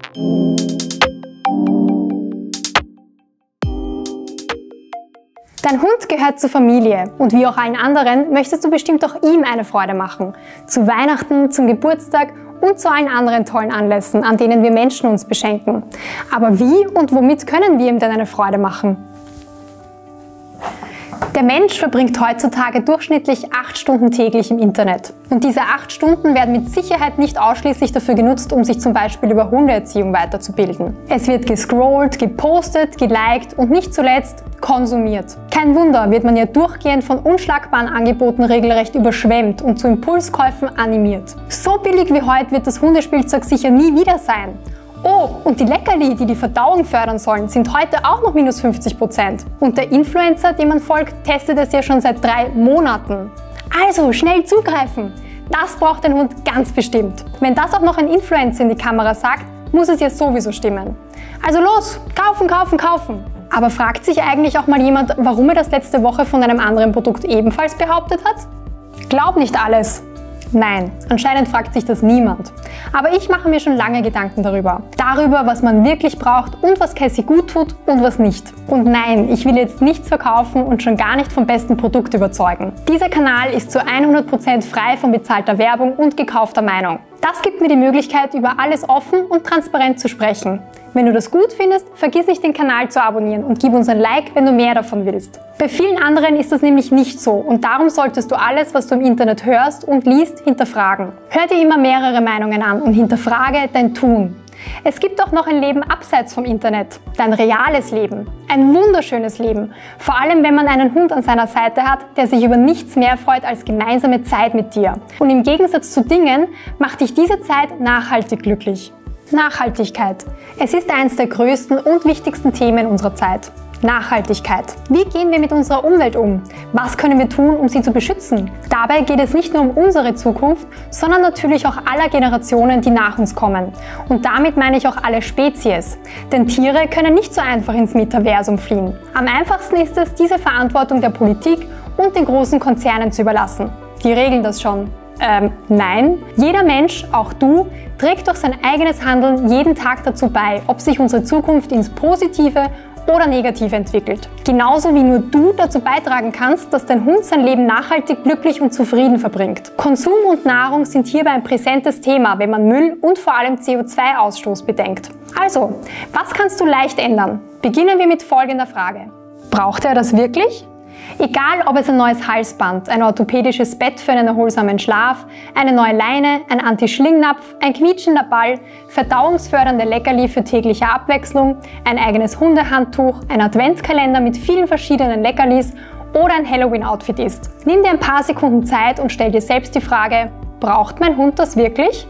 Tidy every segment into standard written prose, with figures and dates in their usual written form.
Dein Hund gehört zur Familie und wie auch allen anderen möchtest du bestimmt auch ihm eine Freude machen. Zu Weihnachten, zum Geburtstag und zu allen anderen tollen Anlässen, an denen wir Menschen uns beschenken. Aber wie und womit können wir ihm denn eine Freude machen? Der Mensch verbringt heutzutage durchschnittlich 8 Stunden täglich im Internet. Und diese 8 Stunden werden mit Sicherheit nicht ausschließlich dafür genutzt, um sich zum Beispiel über Hundeerziehung weiterzubilden. Es wird gescrollt, gepostet, geliked und nicht zuletzt konsumiert. Kein Wunder, wird man ja durchgehend von unschlagbaren Angeboten regelrecht überschwemmt und zu Impulskäufen animiert. So billig wie heute wird das Hundespielzeug sicher nie wieder sein. Oh, und die Leckerli, die die Verdauung fördern sollen, sind heute auch noch minus 50%. Und der Influencer, dem man folgt, testet es ja schon seit 3 Monaten. Also, schnell zugreifen! Das braucht ein Hund ganz bestimmt. Wenn das auch noch ein Influencer in die Kamera sagt, muss es ja sowieso stimmen. Also los, kaufen, kaufen, kaufen! Aber fragt sich eigentlich auch mal jemand, warum er das letzte Woche von einem anderen Produkt ebenfalls behauptet hat? Glaub nicht alles! Nein, anscheinend fragt sich das niemand. Aber ich mache mir schon lange Gedanken darüber. Darüber, was man wirklich braucht und was Cassie gut tut und was nicht. Und nein, ich will jetzt nichts verkaufen und schon gar nicht vom besten Produkt überzeugen. Dieser Kanal ist zu 100% frei von bezahlter Werbung und gekaufter Meinung. Das gibt mir die Möglichkeit, über alles offen und transparent zu sprechen. Wenn du das gut findest, vergiss nicht, den Kanal zu abonnieren und gib uns ein Like, wenn du mehr davon willst. Bei vielen anderen ist das nämlich nicht so und darum solltest du alles, was du im Internet hörst und liest, hinterfragen. Hör dir immer mehrere Meinungen an und hinterfrage dein Tun. Es gibt auch noch ein Leben abseits vom Internet, dein reales Leben, ein wunderschönes Leben, vor allem wenn man einen Hund an seiner Seite hat, der sich über nichts mehr freut als gemeinsame Zeit mit dir. Und im Gegensatz zu Dingen macht dich diese Zeit nachhaltig glücklich. Nachhaltigkeit. Es ist eines der größten und wichtigsten Themen unserer Zeit. Nachhaltigkeit. Wie gehen wir mit unserer Umwelt um? Was können wir tun, um sie zu beschützen? Dabei geht es nicht nur um unsere Zukunft, sondern natürlich auch aller Generationen, die nach uns kommen. Und damit meine ich auch alle Spezies. Denn Tiere können nicht so einfach ins Metaversum fliehen. Am einfachsten ist es, diese Verantwortung der Politik und den großen Konzernen zu überlassen. Die regeln das schon. Nein. Jeder Mensch, auch du, trägt durch sein eigenes Handeln jeden Tag dazu bei, ob sich unsere Zukunft ins Positive oder Negative entwickelt. Genauso wie nur du dazu beitragen kannst, dass dein Hund sein Leben nachhaltig, glücklich und zufrieden verbringt. Konsum und Nahrung sind hierbei ein präsentes Thema, wenn man Müll und vor allem CO2-Ausstoß bedenkt. Also, was kannst du leicht ändern? Beginnen wir mit folgender Frage. Braucht er das wirklich? Egal, ob es ein neues Halsband, ein orthopädisches Bett für einen erholsamen Schlaf, eine neue Leine, ein Anti-Schlingnapf, ein quietschender Ball, verdauungsfördernde Leckerli für tägliche Abwechslung, ein eigenes Hundehandtuch, ein Adventskalender mit vielen verschiedenen Leckerlis oder ein Halloween-Outfit ist. Nimm dir ein paar Sekunden Zeit und stell dir selbst die Frage, braucht mein Hund das wirklich?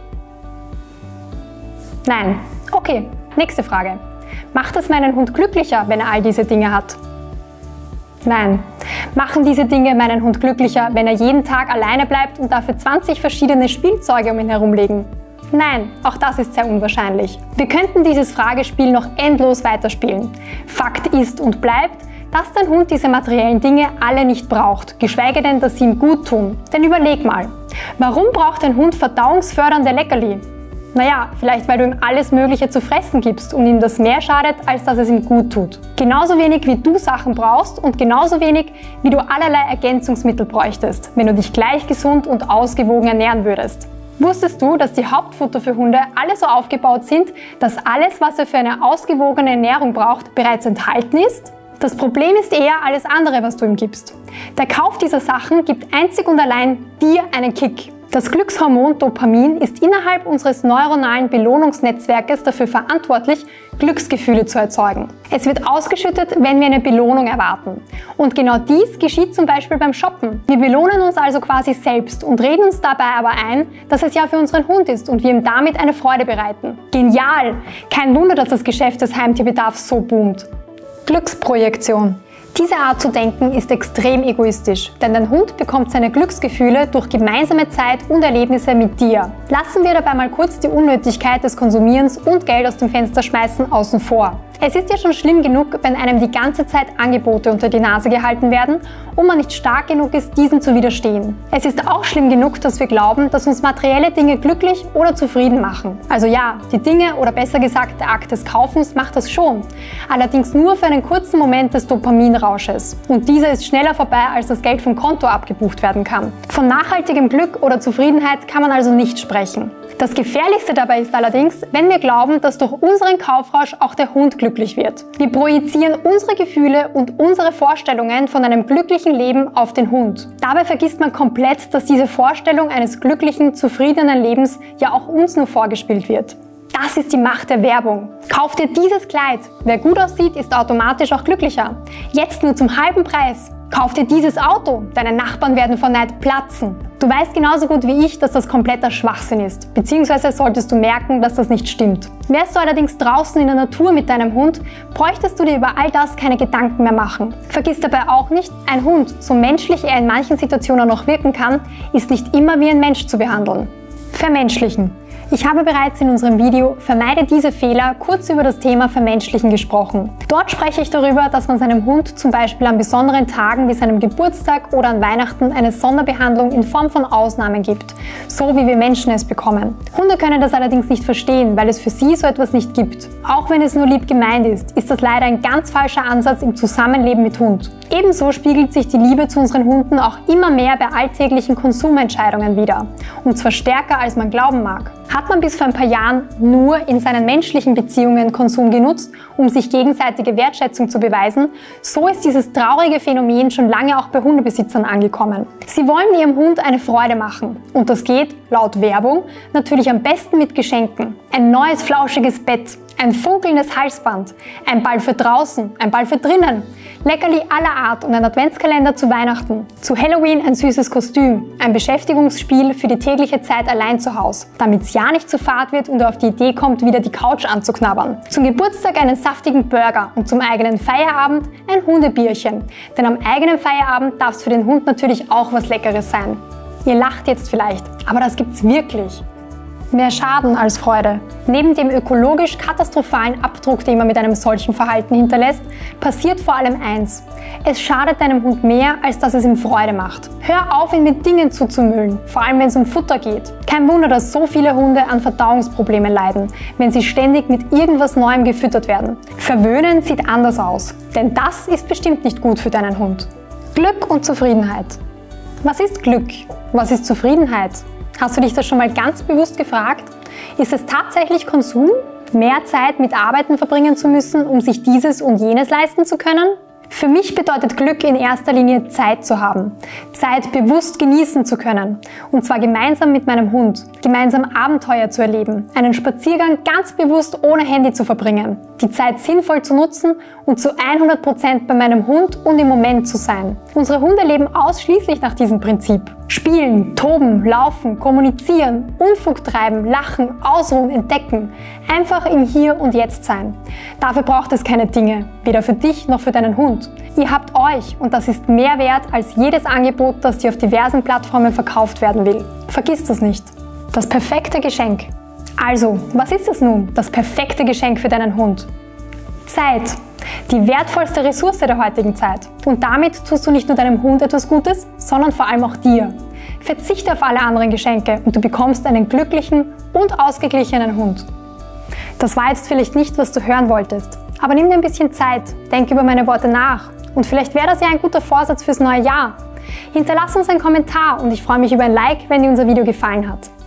Nein. Okay, nächste Frage. Macht es meinen Hund glücklicher, wenn er all diese Dinge hat? Nein. Machen diese Dinge meinen Hund glücklicher, wenn er jeden Tag alleine bleibt und dafür 20 verschiedene Spielzeuge um ihn herum liegen? Nein, auch das ist sehr unwahrscheinlich. Wir könnten dieses Fragespiel noch endlos weiterspielen. Fakt ist und bleibt, dass dein Hund diese materiellen Dinge alle nicht braucht, geschweige denn, dass sie ihm gut tun. Denn überleg mal, warum braucht ein Hund verdauungsfördernde Leckerli? Naja, vielleicht weil du ihm alles Mögliche zu fressen gibst und ihm das mehr schadet, als dass es ihm gut tut. Genauso wenig wie du Sachen brauchst und genauso wenig wie du allerlei Ergänzungsmittel bräuchtest, wenn du dich gleich gesund und ausgewogen ernähren würdest. Wusstest du, dass die Hauptfutter für Hunde alle so aufgebaut sind, dass alles, was er für eine ausgewogene Ernährung braucht, bereits enthalten ist? Das Problem ist eher alles andere, was du ihm gibst. Der Kauf dieser Sachen gibt einzig und allein dir einen Kick. Das Glückshormon Dopamin ist innerhalb unseres neuronalen Belohnungsnetzwerkes dafür verantwortlich, Glücksgefühle zu erzeugen. Es wird ausgeschüttet, wenn wir eine Belohnung erwarten. Und genau dies geschieht zum Beispiel beim Shoppen. Wir belohnen uns also quasi selbst und reden uns dabei aber ein, dass es ja für unseren Hund ist und wir ihm damit eine Freude bereiten. Genial! Kein Wunder, dass das Geschäft des Heimtierbedarfs so boomt. Glücksprojektion. Diese Art zu denken ist extrem egoistisch, denn dein Hund bekommt seine Glücksgefühle durch gemeinsame Zeit und Erlebnisse mit dir. Lassen wir dabei mal kurz die Unnötigkeit des Konsumierens und Geld aus dem Fenster schmeißen außen vor. Es ist ja schon schlimm genug, wenn einem die ganze Zeit Angebote unter die Nase gehalten werden und man nicht stark genug ist, diesen zu widerstehen. Es ist auch schlimm genug, dass wir glauben, dass uns materielle Dinge glücklich oder zufrieden machen. Also ja, die Dinge oder besser gesagt der Akt des Kaufens macht das schon. Allerdings nur für einen kurzen Moment des Dopaminrausches. Und dieser ist schneller vorbei, als das Geld vom Konto abgebucht werden kann. Von nachhaltigem Glück oder Zufriedenheit kann man also nicht sprechen. Das Gefährlichste dabei ist allerdings, wenn wir glauben, dass durch unseren Kaufrausch auch der Hund glücklich wird. Wir projizieren unsere Gefühle und unsere Vorstellungen von einem glücklichen Leben auf den Hund. Dabei vergisst man komplett, dass diese Vorstellung eines glücklichen, zufriedenen Lebens ja auch uns nur vorgespielt wird. Das ist die Macht der Werbung. Kauf dir dieses Kleid. Wer gut aussieht, ist automatisch auch glücklicher. Jetzt nur zum halben Preis. Kauf dir dieses Auto. Deine Nachbarn werden vor Neid platzen. Du weißt genauso gut wie ich, dass das kompletter Schwachsinn ist. Beziehungsweise solltest du merken, dass das nicht stimmt. Wärst du allerdings draußen in der Natur mit deinem Hund, bräuchtest du dir über all das keine Gedanken mehr machen. Vergiss dabei auch nicht, ein Hund, so menschlich er in manchen Situationen noch wirken kann, ist nicht immer wie ein Mensch zu behandeln. Vermenschlichen. Ich habe bereits in unserem Video Vermeide diese Fehler kurz über das Thema Vermenschlichen gesprochen. Dort spreche ich darüber, dass man seinem Hund zum Beispiel an besonderen Tagen wie seinem Geburtstag oder an Weihnachten eine Sonderbehandlung in Form von Ausnahmen gibt, so wie wir Menschen es bekommen. Hunde können das allerdings nicht verstehen, weil es für sie so etwas nicht gibt. Auch wenn es nur lieb gemeint ist, ist das leider ein ganz falscher Ansatz im Zusammenleben mit Hund. Ebenso spiegelt sich die Liebe zu unseren Hunden auch immer mehr bei alltäglichen Konsumentscheidungen wider. Und zwar stärker, als man glauben mag. Hat man bis vor ein paar Jahren nur in seinen menschlichen Beziehungen Konsum genutzt, um sich gegenseitige Wertschätzung zu beweisen, so ist dieses traurige Phänomen schon lange auch bei Hundebesitzern angekommen. Sie wollen ihrem Hund eine Freude machen. Und das geht, laut Werbung, natürlich am besten mit Geschenken. Ein neues flauschiges Bett, ein funkelndes Halsband, ein Ball für draußen, ein Ball für drinnen, Leckerli aller Art und ein Adventskalender zu Weihnachten. Zu Halloween ein süßes Kostüm, ein Beschäftigungsspiel für die tägliche Zeit allein zu Hause, damit es ja nicht zu fad wird und er auf die Idee kommt, wieder die Couch anzuknabbern. Zum Geburtstag einen saftigen Burger und zum eigenen Feierabend ein Hundebierchen. Denn am eigenen Feierabend darf es für den Hund natürlich auch was Leckeres sein. Ihr lacht jetzt vielleicht, aber das gibt's wirklich. Mehr Schaden als Freude. Neben dem ökologisch katastrophalen Abdruck, den man mit einem solchen Verhalten hinterlässt, passiert vor allem eins. Es schadet deinem Hund mehr, als dass es ihm Freude macht. Hör auf, ihn mit Dingen zuzumüllen, vor allem wenn es um Futter geht. Kein Wunder, dass so viele Hunde an Verdauungsproblemen leiden, wenn sie ständig mit irgendwas Neuem gefüttert werden. Verwöhnen sieht anders aus, denn das ist bestimmt nicht gut für deinen Hund. Glück und Zufriedenheit. Was ist Glück? Was ist Zufriedenheit? Hast du dich das schon mal ganz bewusst gefragt? Ist es tatsächlich Konsum, mehr Zeit mit Arbeiten verbringen zu müssen, um sich dieses und jenes leisten zu können? Für mich bedeutet Glück in erster Linie Zeit zu haben, Zeit bewusst genießen zu können und zwar gemeinsam mit meinem Hund, gemeinsam Abenteuer zu erleben, einen Spaziergang ganz bewusst ohne Handy zu verbringen, die Zeit sinnvoll zu nutzen und zu 100% bei meinem Hund und im Moment zu sein. Unsere Hunde leben ausschließlich nach diesem Prinzip. Spielen, toben, laufen, kommunizieren, Unfug treiben, lachen, ausruhen, entdecken. Einfach im Hier und Jetzt sein. Dafür braucht es keine Dinge, weder für dich noch für deinen Hund. Ihr habt euch und das ist mehr wert als jedes Angebot, das dir auf diversen Plattformen verkauft werden will. Vergiss das nicht. Das perfekte Geschenk. Also, was ist es nun, das perfekte Geschenk für deinen Hund? Zeit. Die wertvollste Ressource der heutigen Zeit. Und damit tust du nicht nur deinem Hund etwas Gutes, sondern vor allem auch dir. Verzichte auf alle anderen Geschenke und du bekommst einen glücklichen und ausgeglichenen Hund. Das war jetzt vielleicht nicht, was du hören wolltest, aber nimm dir ein bisschen Zeit, denk über meine Worte nach und vielleicht wäre das ja ein guter Vorsatz fürs neue Jahr. Hinterlass uns einen Kommentar und ich freue mich über ein Like, wenn dir unser Video gefallen hat.